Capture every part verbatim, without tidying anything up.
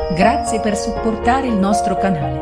Grazie per supportare il nostro canale.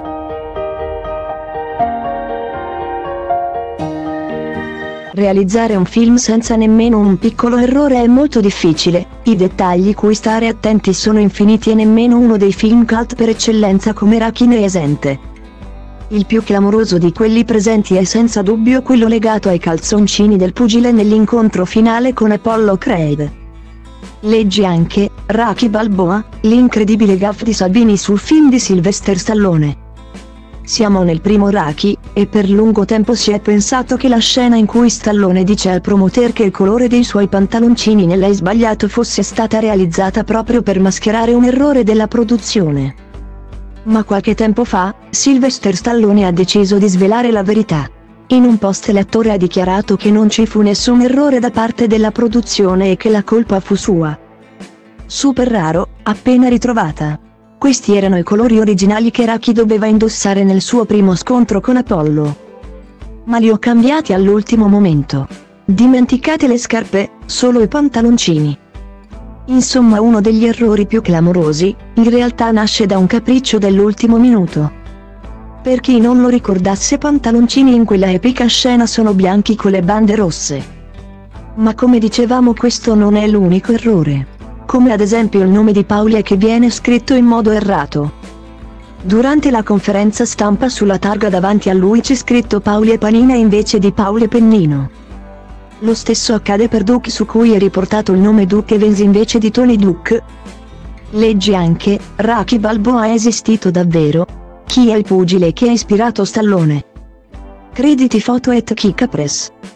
Realizzare un film senza nemmeno un piccolo errore è molto difficile, i dettagli cui stare attenti sono infiniti e nemmeno uno dei film cult per eccellenza come Rocky ne è esente. Il più clamoroso di quelli presenti è senza dubbio quello legato ai calzoncini del pugile nell'incontro finale con Apollo Creed. Leggi anche, Rocky Balboa, l'incredibile gaffe di Salvini sul film di Sylvester Stallone. Siamo nel primo Rocky, e per lungo tempo si è pensato che la scena in cui Stallone dice al promoter che il colore dei suoi pantaloncini nell'è sbagliato fosse stata realizzata proprio per mascherare un errore della produzione. Ma qualche tempo fa, Sylvester Stallone ha deciso di svelare la verità. In un post l'attore ha dichiarato che non ci fu nessun errore da parte della produzione e che la colpa fu sua. Super raro, appena ritrovata. Questi erano i colori originali che Rocky doveva indossare nel suo primo scontro con Apollo. Ma li ho cambiati all'ultimo momento. Dimenticate le scarpe, solo i pantaloncini. Insomma, uno degli errori più clamorosi, in realtà nasce da un capriccio dell'ultimo minuto. Per chi non lo ricordasse, pantaloncini in quella epica scena sono bianchi con le bande rosse. Ma come dicevamo, questo non è l'unico errore. Come ad esempio il nome di Paulie che viene scritto in modo errato. Durante la conferenza stampa sulla targa davanti a lui c'è scritto Paulie Panina invece di Paule Pennino. Lo stesso accade per Duke, su cui è riportato il nome Duke Evans invece di Tony Duke. Leggi anche, Rocky Balboa è esistito davvero? Chi è il pugile che ha ispirato Stallone? Crediti foto at Kika Press.